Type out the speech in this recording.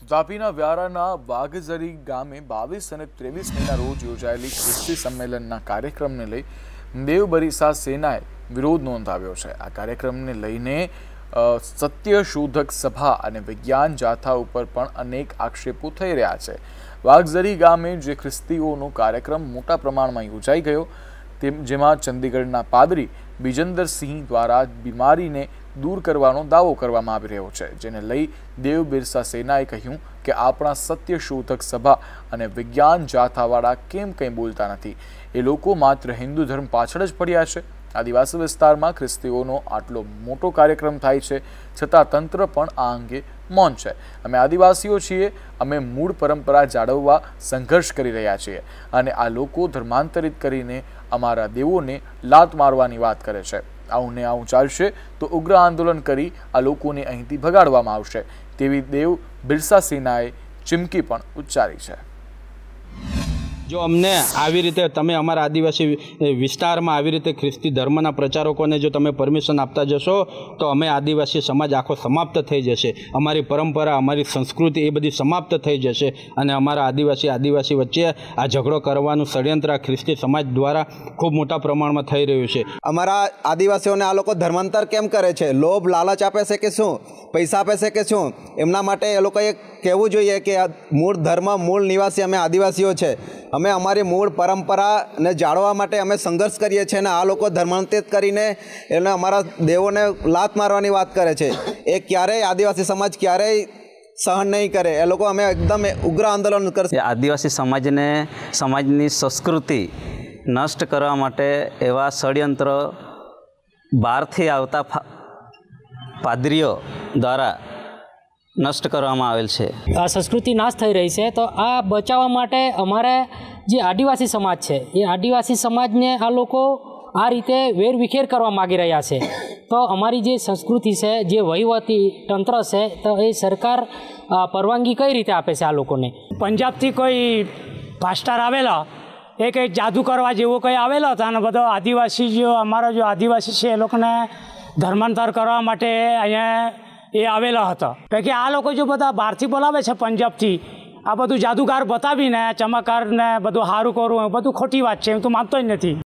તાપીના વ્યારાના વાઘઝરી ગામે 22 અને 23 મેના રોજ યોજાયેલી ખ્રિસ્તી સંમેલનના કાર્યક્રમને લઈ દેવબરીસા સેનાએ વિરોધ નોંધાવ્યો છે। આ કાર્યક્રમને લઈને સત્યશોધક સભા અને વિજ્ઞાન જાથા ઉપર પણ અનેક આક્ષેપો થઈ રહ્યા છે। વાઘઝરી ગામે જે ખ્રિસ્તીઓનો કાર્યક્રમ મોટા પ્રમાણમાં યોજાઈ ગયો જેમાં ચંદીગઢના પાદરી બિજેન્દરસિંહ દ્વારા બીમારીને दूर करवानो दावो करवामां आवी रह्यो छे, जेने लई देवबीरसा सेनाए कह्युं के आपणा सत्यशोधक सभा अने विज्ञान जाथावाळा केम कंई बोलता नथी। ए लोको मात्र हिंदू धर्म पाछळ ज पड्या छे। आदिवासी विस्तारमां ख्रिस्तीओनो आटलो मोटो कार्यक्रम थाय छे छतां तंत्र पण आ अंगे मौन छे। अमे आदिवासीओ छीए, अमे मूळ परंपरा जाळववा संघर्ष करी रह्या छीए अने आ लोको धर्मांतरित करीने अमारा देवोने लात मारवानी वात करे छे। आવું ને આવું ચાલશે તો ઉગ્ર આંદોલન કરી આ લોકોને અહીંથી ભગાડવામાં આવશે તેવી દેવ બિરસા સેનાએ ચીમકી પણ ઉચ્ચારી છે। जो अमने आवी रीते तमे अमरा आदिवासी विस्तार में आवी रीते ख्रिस्ती धर्मना प्रचारकों ने जो तमे परमिशन आपता जशो तो अमे आदिवासी समाज आखो समाप्त थई जशे। अमारी परंपरा अमारी संस्कृति ए बधी समाप्त थई जशे अने अमारा आदिवासी वच्चे आ झगड़ो करवानुं षड्यंत्र ख्रिस्ती समाज द्वारा खूब मोटा प्रमाण में थई रह्युं छे। अमारा आदिवासीओने आ लोको धर्मांतर केम करे छे? लोभ लालच आपे छे के शुं? पैसा आपे छे के शुं? एमना माटे ए लोकोए कहेवुं जोईए के मूळ धर्म मूळ निवासी अमे आदिवासीओ छे। अमे अमारी मूळ परंपरा ने जाळवा माटे अमे संघर्ष करीए छे ने आ लोको धर्मांतरित करीने एने अमारा देवोने लात मारवानी वात करे छे। ए क्यारेय आदिवासी समाज क्यारेय सहन नहीं करे। ए लोको अमे एकदम उग्र आंदोलन करशे। आदिवासी समाजने समाजनी संस्कृति नष्ट करवा माटे एवा षड्यंत्र बहारथी आवता पादरीओ द्वारा नष्ट करवामां आवेल छे। आ संस्कृति नाश थई रही है, तो आ बचाववा माटे अमारे जे आदिवासी समाज है ये आदिवासी समाज ने आ लोको आ रीते वेरविखेर करवा मांगी रह्या छे। तो अमारी जे संस्कृति है जे वहीवटी तंत्र है तो ये सरकार परवानगी कई रीते आपे छे आ लोकोने। पंजाब थी कोई पास्टर आवेला ए कई जादू करवा जेवो कई आवेलो हतो अने बधो आदिवासी जो अमारा जो आदिवासी छे ए लोकोने धर्मांतर करवा माटे अहींया ए आवेला हतो। कारण के आ लोको जो बधा बहारथी बोलावे छे पंजाबथी आ बधुं जादूगार बतावीने चमत्कार ने बधुं हारुं करवुं बधुं खोटी वात छे। हूँ तो मानतो ज नथी।